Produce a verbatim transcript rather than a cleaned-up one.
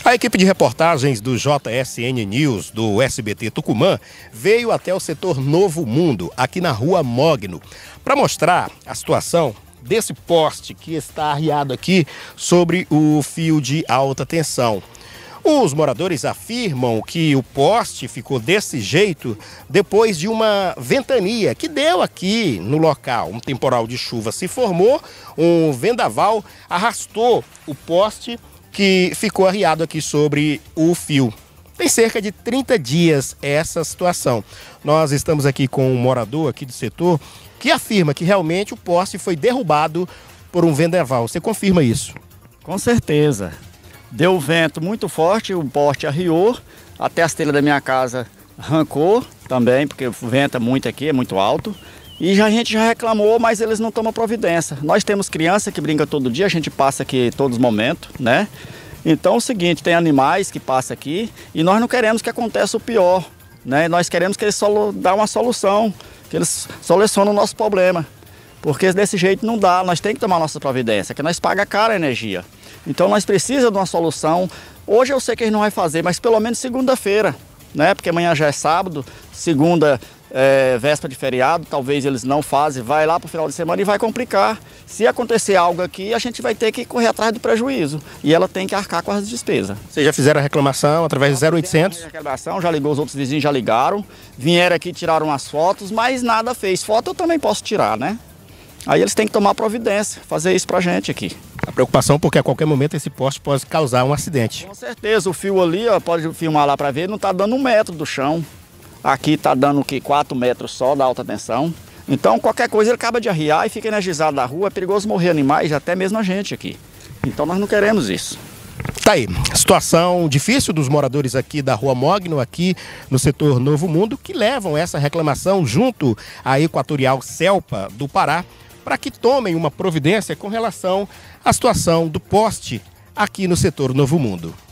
A equipe de reportagens do J S N News, do S B T Tucumã, veio até o setor Novo Mundo, aqui na Rua Mogno, para mostrar a situação desse poste que está arriado aqui sobre o fio de alta tensão. Os moradores afirmam que o poste ficou desse jeito depois de uma ventania que deu aqui no local. Um temporal de chuva se formou, um vendaval arrastou o poste que ficou arriado aqui sobre o fio. Tem cerca de trinta dias essa situação. Nós estamos aqui com um morador aqui do setor que afirma que realmente o poste foi derrubado por um vendaval. Você confirma isso? Com certeza. Deu vento muito forte, o poste arriou, até as telhas da minha casa arrancou também, porque venta muito aqui, é muito alto. E já, a gente já reclamou, mas eles não tomam providência. Nós temos criança que brinca todo dia, a gente passa aqui todos os momentos, né? Então é o seguinte, tem animais que passam aqui e nós não queremos que aconteça o pior, né? Nós queremos que eles solu dão uma solução, que eles solucionem o nosso problema. Porque desse jeito não dá, nós temos que tomar nossa providência, que nós pagamos caro a energia. Então nós precisamos de uma solução. Hoje eu sei que eles não vão fazer, mas pelo menos segunda-feira, né? Porque amanhã já é sábado, segunda é véspera de feriado, talvez eles não fazem, vai lá para o final de semana e vai complicar. Se acontecer algo aqui, a gente vai ter que correr atrás do prejuízo e ela tem que arcar com as despesas. Vocês já fizeram a reclamação através do zero oitocentos? Já reclamação, já ligou, os outros vizinhos já ligaram, vieram aqui, tiraram as fotos, mas nada fez. Foto eu também posso tirar, né? Aí eles têm que tomar providência, fazer isso pra gente aqui. A preocupação porque a qualquer momento esse poste pode causar um acidente. Com certeza, o fio ali, ó, pode filmar lá pra ver, não tá dando um metro do chão. Aqui tá dando o quê? quatro metros só da alta tensão. Então qualquer coisa ele acaba de arriar e fica energizado na rua, é perigoso morrer animais, até mesmo a gente aqui. Então nós não queremos isso. Tá aí, situação difícil dos moradores aqui da Rua Mogno, aqui no setor Novo Mundo, que levam essa reclamação junto à Equatorial Celpa do Pará, para que tomem uma providência com relação à situação do poste aqui no setor Novo Mundo.